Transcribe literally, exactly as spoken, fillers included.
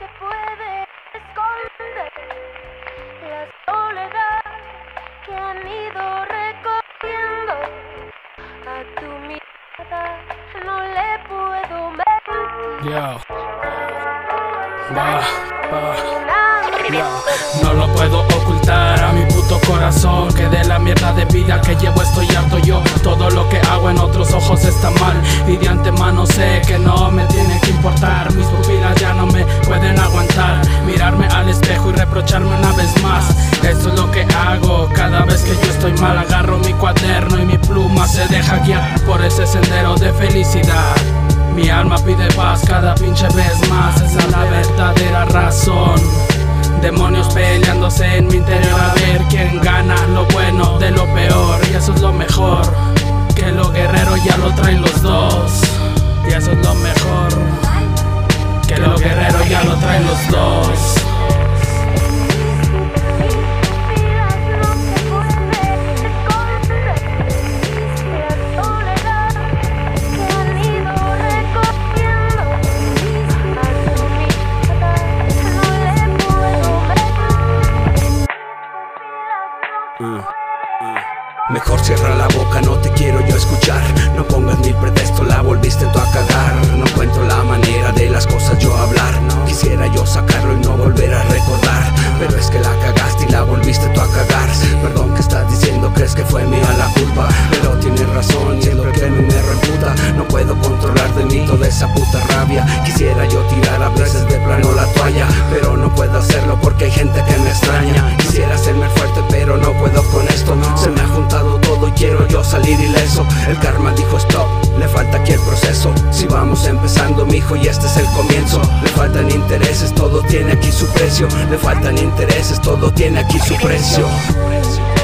se puede esconder la soledad que han ido recogiendo. A tu mirada no le puedo mentir. Yo. Va, va. Yo. No lo puedo ocultar a mi puto corazón, que de la mierda de vida que llevo estoy harto yo. Todo lo que hago en otros ojos está mal y de antemano sé que no me tiene que importar. Mis pupilas ya no me pueden aguantar mirarme al espejo y reprocharme una vez más. Esto es lo que hago cada vez que yo estoy mal. Agarro mi cuaderno y mi pluma se deja guiar por ese sendero de felicidad. Mi alma pide paz cada pinche vez más. Esa es la verdadera razón. Demonios peleándose en mi interior a ver quién gana lo bueno de lo peor. Y eso es lo mejor, que lo guerrero ya lo traen los dos. Y eso es lo mejor, que lo guerrero ya lo traen los dos. Mejor cierra la boca, no te quiero yo escuchar. No pongas mil pretextos, la volviste tú a cagar. No encuentro la manera de las cosas yo hablar. Quisiera yo sacarlo y no volver a recordar, pero es que la cagaste y la volviste tú a cagar. Perdón, que estás diciendo, crees que fue mía la culpa, pero tienes razón, siendo el que me, me reputa. No puedo controlar de mí toda esa puta rabia. Quisiera yo tirar a veces de plano la toalla, pero no puedo hacerlo porque hay gente que me extraña. Quisiera hacerme fuerte pero no puedo con esto. Se me ha juntado todo y quiero yo salir ileso. El karma dijo stop, le falta aquí el proceso. Si vamos empezando mijo y este es el comienzo. Le faltan intereses, todo tiene aquí su precio. Le faltan intereses, todo tiene aquí su precio.